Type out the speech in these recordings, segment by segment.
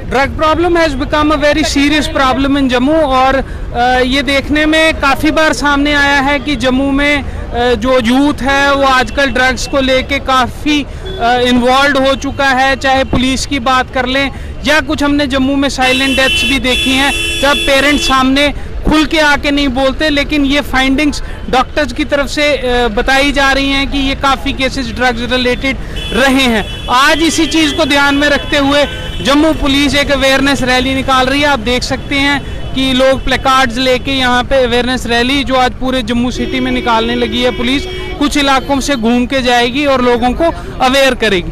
Drug problem has become a very serious problem in Jammu और ये देखने में काफ़ी बार सामने आया है कि जम्मू में जो यूथ है वो आजकल ड्रग्स को लेके काफ़ी इन्वॉल्व हो चुका है। चाहे पुलिस की बात कर लें या कुछ हमने जम्मू में साइलेंट डेथ्स भी देखी हैं जब पेरेंट्स सामने खुल के आके नहीं बोलते, लेकिन ये फाइंडिंग्स डॉक्टर्स की तरफ से बताई जा रही हैं कि ये काफ़ी केसेस ड्रग्स रिलेटेड रहे हैं। आज इसी चीज़ को ध्यान में रखते हुए जम्मू पुलिस एक अवेयरनेस रैली निकाल रही है। आप देख सकते हैं कि लोग प्लेकार्ड्स लेके यहाँ पे अवेयरनेस रैली जो आज पूरे जम्मू सिटी में निकालने लगी है पुलिस, कुछ इलाकों से घूम के जाएगी और लोगों को अवेयर करेगी।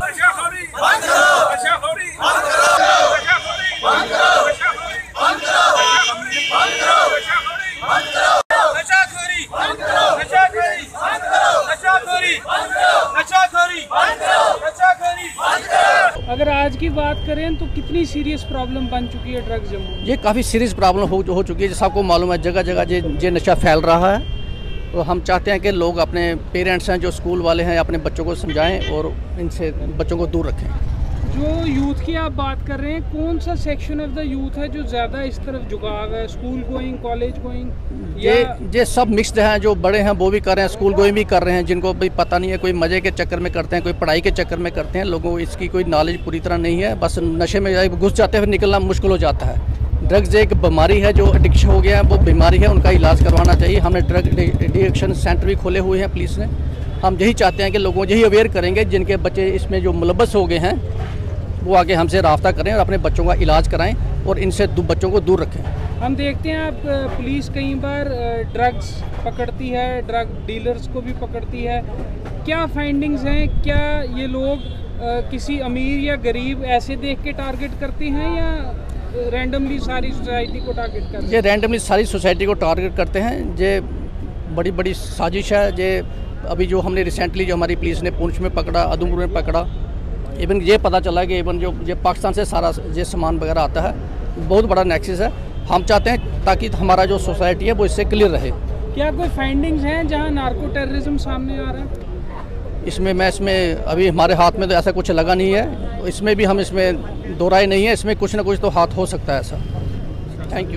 अगर आज की बात करें तो कितनी सीरियस प्रॉब्लम बन चुकी है ड्रग्स जम्मू? ये काफ़ी सीरियस प्रॉब्लम हो चुकी है। जैसा आपको मालूम है जगह जगह ये नशा फैल रहा है, तो हम चाहते हैं कि लोग अपने पेरेंट्स हैं जो स्कूल वाले हैं अपने बच्चों को समझाएं और इनसे बच्चों को दूर रखें। जो यूथ की आप बात कर रहे हैं, कौन सा सेक्शन ऑफ द यूथ है जो ज़्यादा इस तरफ झुकाव है? School going, college going? ये सब मिक्स्ड हैं। जो बड़े हैं वो भी कर रहे हैं, स्कूल गोइंग भी कर रहे हैं, जिनको भी पता नहीं है, कोई मज़े के चक्कर में करते हैं, कोई पढ़ाई के चक्कर में करते हैं। लोगों को इसकी कोई नॉलेज पूरी तरह नहीं है, बस नशे में घुस जाते हैं, निकलना मुश्किल हो जाता है। ड्रग्स एक बीमारी है, जो एडिक्शन हो गया है वो बीमारी है, उनका इलाज करवाना चाहिए। हमने ड्रग एडिक्शन सेंटर भी खोले हुए हैं पुलिस ने। हम यही चाहते हैं कि लोगों यही अवेयर करेंगे जिनके बच्चे इसमें जो मुलव्वस हो गए हैं वो आगे हमसे राब्ता करें और अपने बच्चों का इलाज कराएं और इनसे बच्चों को दूर रखें। हम देखते हैं आप पुलिस कई बार ड्रग्स पकड़ती है, ड्रग डीलर्स को भी पकड़ती है। क्या फाइंडिंग्स हैं? क्या ये लोग किसी अमीर या गरीब ऐसे देख के टारगेट करते हैं या रैंडमली सारी सोसाइटी को टारगेट करते हैं? ये रैंडमली सारी सोसाइटी को टारगेट करते हैं। ये बड़ी बड़ी साजिश है। ये अभी जो हमने रिसेंटली जो हमारी पुलिस ने पुंछ में पकड़ा, उधमपुर में पकड़ा, इवन ये पता चला कि इवन जो ये पाकिस्तान से सारा ये सामान वगैरह आता है, बहुत बड़ा नेक्सस है। हम चाहते हैं ताकि हमारा जो सोसाइटी है वो इससे क्लियर रहे। क्या कोई फाइंडिंग्स हैं जहां नार्को टेररिज्म सामने आ रहा है? इसमें अभी हमारे हाथ में तो ऐसा कुछ लगा नहीं है, तो इसमें भी हम इसमें दो राय नहीं है, इसमें कुछ ना कुछ तो हाथ हो सकता है ऐसा। Thank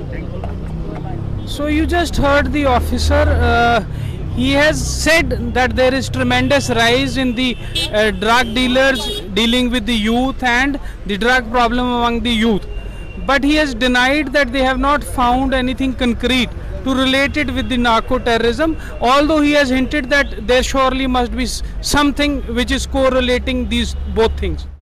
you. So you just heard the officer. He has said that there is tremendous rise in the drug dealers dealing with the youth and the drug problem among the youth. But he has denied that they have not found anything concrete to relate it with the narco-terrorism, although he has hinted that there surely must be something which is correlating these both things.